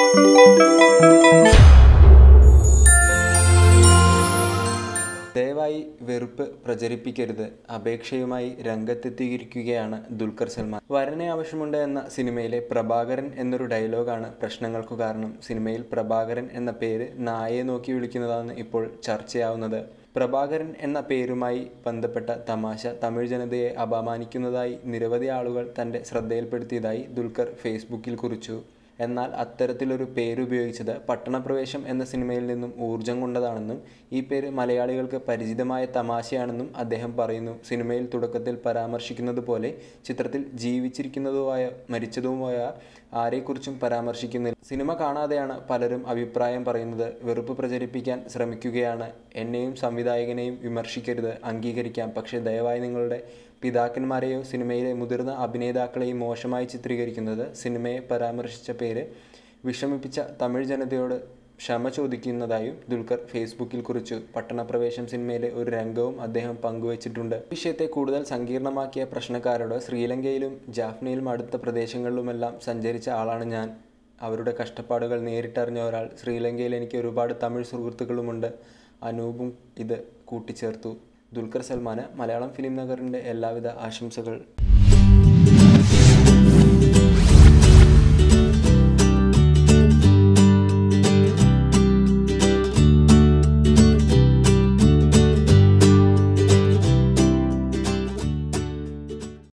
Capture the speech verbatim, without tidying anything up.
ദയവായി വെറുപ്പ് പ്രചരിപ്പിക്കരുത് അപേക്ഷയുമായി രംഗത്തെത്തിയിരിക്കുകയാണ് ദുൽഖർ സൽമാൻ. വരനെ ആവശ്യമുണ്ട് എന്ന സിനിമയിലെ പ്രഭാകരൻ എന്നൊരു ഡയലോഗാണ് പ്രശ്നങ്ങൾക്കു കാരണം. സിനിമയിൽ പ്രഭാകരൻ എന്ന പേര് നായയെ നോക്കി വിളിക്കുന്നതാണ് ഇപ്പോൾ ചർച്ചയാവുന്നത്. പ്രഭാകരൻ എന്ന പേരുമായി ബന്ധപ്പെട്ട തമാശ തമിഴ് ജനതയെ അപമാനിക്കുന്നതായി നിരവധി ആളുകൾ തൻ്റെ ശ്രദ്ധയിൽപ്പെടുത്തിയതായി ദുൽഖർ ഫേസ്ബുക്കിൽ കുറിച്ചു. എന്നാൽ അത്തരത്തിലൊരു പേരുപയോഗിച്ചത് പട്ടണപ്രവേശം എന്ന സിനിമയിൽ നിന്നും ഊർജം കൊണ്ടതാണെന്നും ഈ പേര് മലയാളികൾക്ക് പരിചിതമായ തമാശയാണെന്നും അദ്ദേഹം പറയുന്നു. സിനിമയിൽ തുടക്കത്തിൽ പരാമർശിക്കുന്നത് പോലെ ചിത്രത്തിൽ ജീവിച്ചിരിക്കുന്നതുമായ മരിച്ചതുമായ ആരെക്കുറിച്ചും പരാമർശിക്കുന്നില്ല. സിനിമ കാണാതെയാണ് പലരും അഭിപ്രായം പറയുന്നത്. വെറുപ്പ് പ്രചരിപ്പിക്കാൻ ശ്രമിക്കുകയാണ്. എന്നെയും സംവിധായകനെയും വിമർശിക്കരുത്, അംഗീകരിക്കാം. പക്ഷേ ദയവായി നിങ്ങളുടെ പിതാക്കന്മാരെയോ സിനിമയിലെ മുതിർന്ന അഭിനേതാക്കളെയും മോശമായി ചിത്രീകരിക്കുന്നത് സിനിമയെ പരാമർശിച്ച പേര് വിഷമിപ്പിച്ച തമിഴ് ജനതയോട് ക്ഷമ ചോദിക്കുന്നതായും ദുൽഖർ ഫേസ്ബുക്കിൽ കുറിച്ചു. പട്ടണപ്രവേശം സിനിമയിലെ ഒരു രംഗവും അദ്ദേഹം പങ്കുവച്ചിട്ടുണ്ട്. വിഷയത്തെ കൂടുതൽ സങ്കീർണമാക്കിയ പ്രശ്നക്കാരോട് ശ്രീലങ്കയിലും ജാഫ്നയിലും അടുത്ത പ്രദേശങ്ങളിലുമെല്ലാം സഞ്ചരിച്ച ആളാണ് ഞാൻ. അവരുടെ കഷ്ടപ്പാടുകൾ നേരിട്ടറിഞ്ഞ ഒരാൾ. ശ്രീലങ്കയിൽ എനിക്ക് ഒരുപാട് തമിഴ് സുഹൃത്തുക്കളുമുണ്ട്. അനൂപും ഇത് കൂട്ടിച്ചേർത്തു. ദുൽഖർ സൽമാന് മലയാളം ഫിലിം നഗറിൻ്റെ എല്ലാവിധ ആശംസകൾ.